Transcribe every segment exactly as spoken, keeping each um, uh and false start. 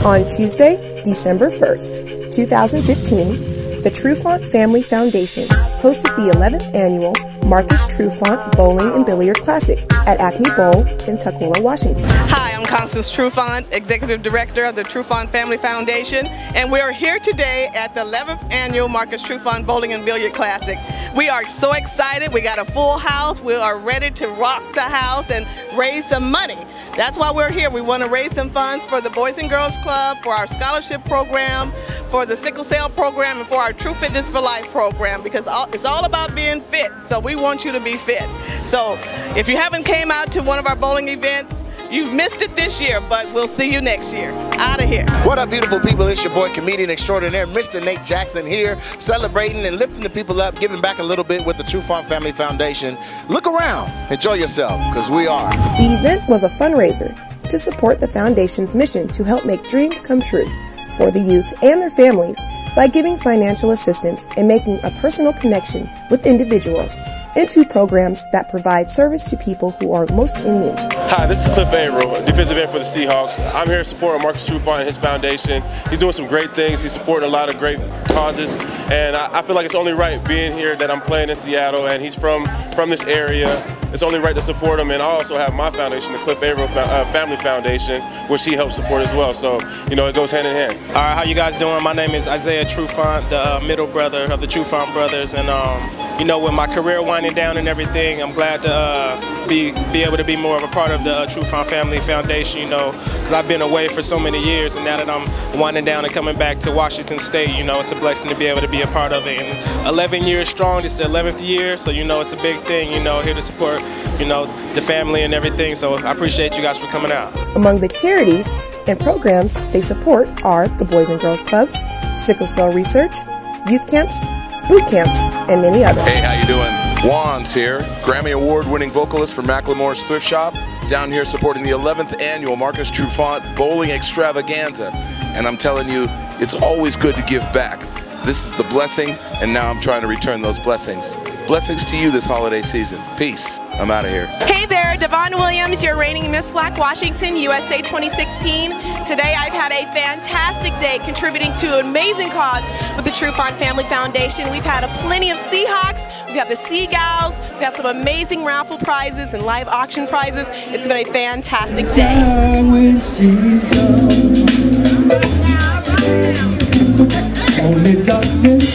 On Tuesday, December first, two thousand fifteen, the Trufant Family Foundation hosted the eleventh Annual Marcus Trufant Bowling and Billiard Classic at Acme Bowl in Tukwila, Washington. Hi, I'm Constance Trufant, Executive Director of the Trufant Family Foundation, and we are here today at the eleventh Annual Marcus Trufant Bowling and Billiard Classic. We are so excited. We got a full house. We are ready to rock the house and raise some money. That's why we're here. We want to raise some funds for the Boys and Girls Club, for our scholarship program, for the sickle cell program, and for our True Fitness for Life program, because it's all about being fit. So we want you to be fit. So if you haven't came out to one of our bowling events, you've missed it this year, but we'll see you next year. Out of here. What up, beautiful people? It's your boy, comedian extraordinaire, Mister Nate Jackson here, celebrating and lifting the people up, giving back a little bit with the Trufant Family Foundation. Look around, enjoy yourself, because we are. The event was a fundraiser to support the Foundation's mission to help make dreams come true for the youth and their families by giving financial assistance and making a personal connection with individuals into programs that provide service to people who are most in need. Hi, this is Cliff Averill, defensive end for the Seahawks. I'm here supporting Marcus Trufant and his foundation. He's doing some great things. He's supporting a lot of great causes, and I, I feel like it's only right being here that I'm playing in Seattle, and he's from, from this area. It's only right to support him, and I also have my foundation, the Cliff Averill uh, Family Foundation, which he helps support as well. So, you know, it goes hand in hand. All right, how you guys doing? My name is Isaiah Trufant, the uh, middle brother of the Trufant brothers, and um, you know, with my career winding down and everything, I'm glad to uh, be be able to be more of a part of the uh, Trufant Family Foundation, you know, because I've been away for so many years, and now that I'm winding down and coming back to Washington State, you know, it's a blessing to be able to be a part of it. And eleven years strong, it's the eleventh year, so, you know, it's a big thing, you know, here to support, you know, the family and everything, so I appreciate you guys for coming out. Among the charities and programs they support are the Boys and Girls Clubs, sickle cell research, youth camps, boot camps, and many others. Hey, how you doing? Juan's here, Grammy Award-winning vocalist for Macklemore's Thrift Shop, down here supporting the eleventh Annual Marcus Trufant Bowling Extravaganza. And I'm telling you, it's always good to give back. This is the blessing, and now I'm trying to return those blessings. Blessings to you this holiday season. Peace. I'm out of here. Hey there, Devon Williams, your reigning Miss Black Washington, U S A twenty sixteen. Today I've had a fantastic day contributing to an amazing cause with the Trufant Family Foundation. We've had a plenty of Seahawks, we've had the Seagulls, we've had some amazing raffle prizes and live auction prizes. It's been a fantastic day. Only darkness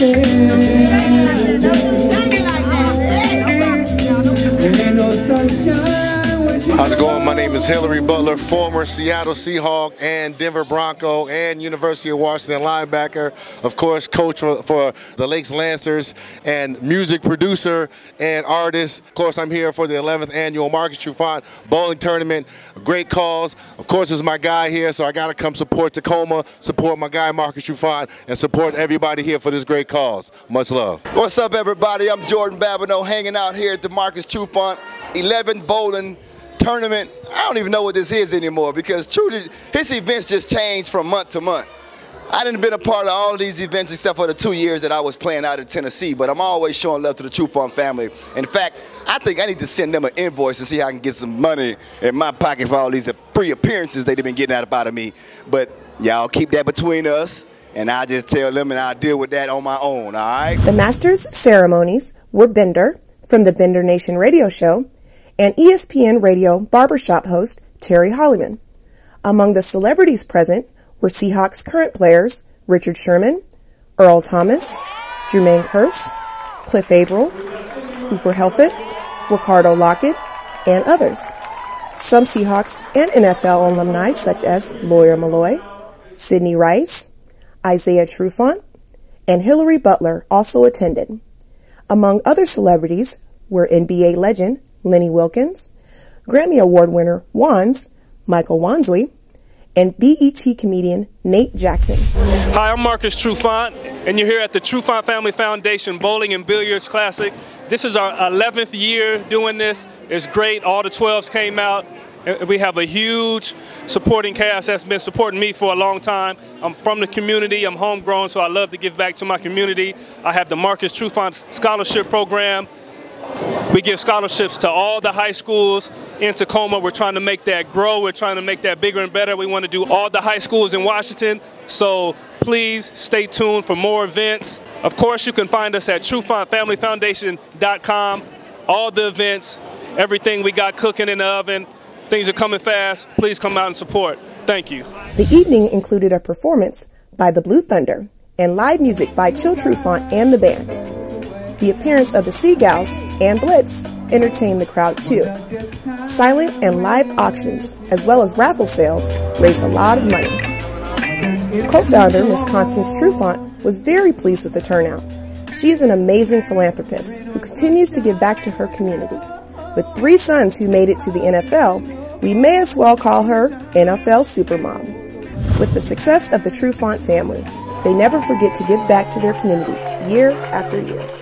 How's it going? My name is Hillary Butler, former Seattle Seahawk and Denver Bronco and University of Washington linebacker. Of course, coach for, for the Lakes Lancers and music producer and artist. Of course, I'm here for the eleventh Annual Marcus Trufant Bowling Tournament. Great cause. Of course, it's my guy here, so I got to come support Tacoma, support my guy Marcus Trufant, and support everybody here for this great cause. Much love. What's up, everybody? I'm Jordan Babineau, hanging out here at the Marcus Trufant eleventh Bowling Tournament. I don't even know what this is anymore, because truly, his events just change from month to month. I didn't been a part of all of these events except for the two years that I was playing out in Tennessee, but I'm always showing love to the Trufant family. In fact, I think I need to send them an invoice and see how I can get some money in my pocket for all these free appearances they've been getting out of me. But y'all keep that between us, and I'll just tell them and I'll deal with that on my own, all right? The Masters ceremonies were Bender from the Bender Nation radio show and E S P N radio barbershop host Terry Holliman. Among the celebrities present were Seahawks current players Richard Sherman, Earl Thomas, Jermaine Kearse, Cliff Averill, Cooper Helfett, Ricardo Lockett, and others. Some Seahawks and N F L alumni such as Lawyer Malloy, Sidney Rice, Isaiah Trufant, and Hillary Butler also attended. Among other celebrities were N B A legend Lenny Wilkens, Grammy Award winner Wands, Michael Wansley, and B E T comedian Nate Jackson. Hi, I'm Marcus Trufant, and you're here at the Trufant Family Foundation Bowling and Billiards Classic. This is our eleventh year doing this. It's great. All the twelves came out. We have a huge supporting cast that's been supporting me for a long time. I'm from the community. I'm homegrown, so I love to give back to my community. I have the Marcus Trufant Scholarship Program. We give scholarships to all the high schools in Tacoma. We're trying to make that grow. We're trying to make that bigger and better. We want to do all the high schools in Washington. So please stay tuned for more events. Of course, you can find us at Trufant Family Foundation dot com. All the events, everything we got cooking in the oven. Things are coming fast. Please come out and support. Thank you. The evening included a performance by the Blue Thunder and live music by Chill Trufant and the band. The appearance of the Seagulls and Blitz entertained the crowd too. Silent and live auctions, as well as raffle sales, raised a lot of money. Co-founder Miss Constance Trufant was very pleased with the turnout. She is an amazing philanthropist who continues to give back to her community. With three sons who made it to the N F L, we may as well call her N F L Supermom. With the success of the Trufant family, they never forget to give back to their community year after year.